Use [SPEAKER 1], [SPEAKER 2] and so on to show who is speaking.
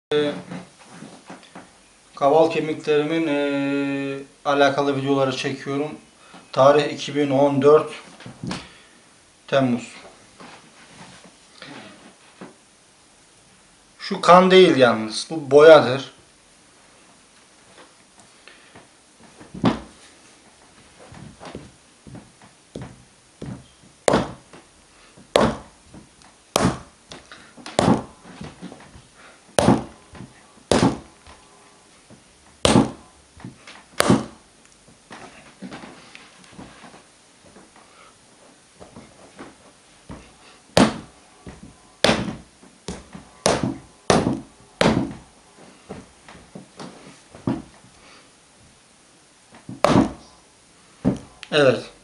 [SPEAKER 1] Kaval kemiklerimin alakalı videoları çekiyorum. Tarih 2014 Temmuz. Şu kan değil yalnız. Bu boyadır. Evet.